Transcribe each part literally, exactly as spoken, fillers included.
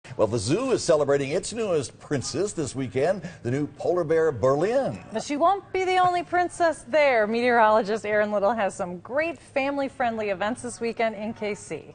Well, the zoo is celebrating its newest princess this weekend, the new polar bear Berlin. But she won't be the only princess there. Meteorologist Aaron Little has some great family-friendly events this weekend in K C.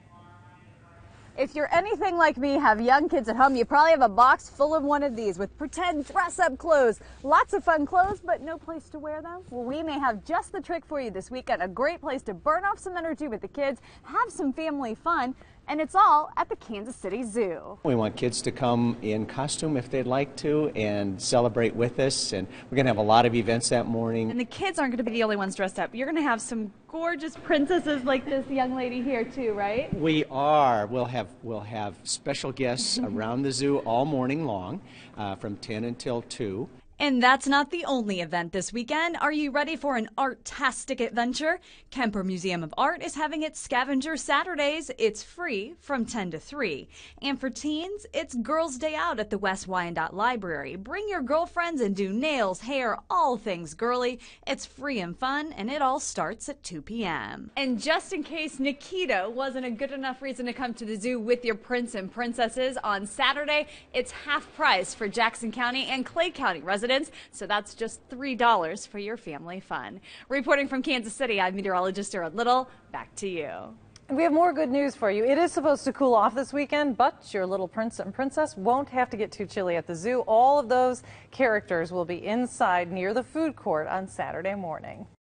If you're anything like me, have young kids at home, you probably have a box full of one of these with pretend dress-up clothes. Lots of fun clothes, but no place to wear them? Well, we may have just the trick for you this weekend. A great place to burn off some energy with the kids, have some family fun, and it's all at the Kansas City Zoo. We want kids to come in costume if they'd like to and celebrate with us, and we're going to have a lot of events that morning. And the kids aren't going to be the only ones dressed up. You're going to have some gorgeous princesses like this young lady here too, right? We are. We'll have we'll have special guests around the zoo all morning long, uh, from ten until two. And that's not the only event this weekend. Are you ready for an art-tastic adventure? Kemper Museum of Art is having its Scavenger Saturdays. It's free from ten to three. And for teens, it's Girls' Day Out at the West Wyandotte Library. Bring your girlfriends and do nails, hair, all things girly. It's free and fun, and it all starts at two p m And just in case Nikita wasn't a good enough reason to come to the zoo with your prince and princesses, on Saturday, it's half price for Jackson County and Clay County residents. So that's just three dollars for your family fun. Reporting from Kansas City, I'm meteorologist Aaron Little. Back to you. And we have more good news for you. It is supposed to cool off this weekend, but your little prince and princess won't have to get too chilly at the zoo. All of those characters will be inside near the food court on Saturday morning.